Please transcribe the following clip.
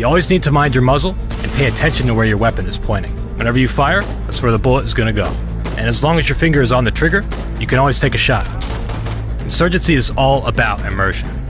You always need to mind your muzzle and pay attention to where your weapon is pointing. Whenever you fire, that's where the bullet is going to go. And as long as your finger is on the trigger, you can always take a shot. Insurgency is all about immersion.